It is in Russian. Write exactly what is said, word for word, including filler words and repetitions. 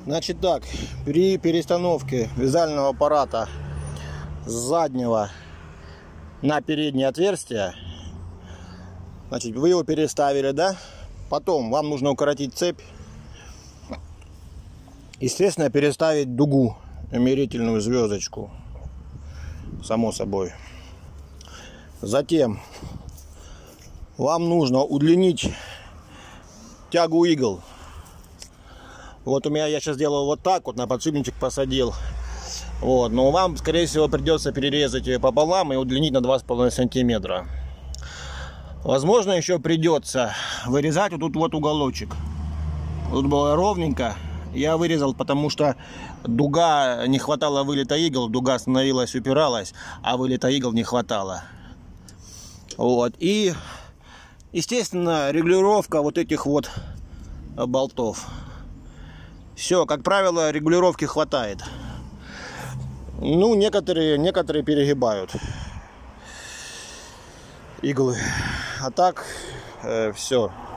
Значит так, при перестановке вязального аппарата с заднего на переднее отверстие, значит, вы его переставили, да? Потом вам нужно укоротить цепь. Естественно, переставить дугу, измерительную звездочку, само собой. Затем вам нужно удлинить тягу игл. Вот у меня, я сейчас делал вот так вот, на подшипничек посадил. Вот, но вам, скорее всего, придется перерезать ее пополам и удлинить на два с половиной сантиметра. Возможно, еще придется вырезать вот тут вот уголочек. Тут было ровненько. Я вырезал, потому что дуга, не хватало вылета игл, дуга становилась, упиралась, а вылета игл не хватало. Вот, и, естественно, регулировка вот этих вот болтов. Все, как правило, регулировки хватает. Ну, некоторые, некоторые перегибают иглы. А так, э, все.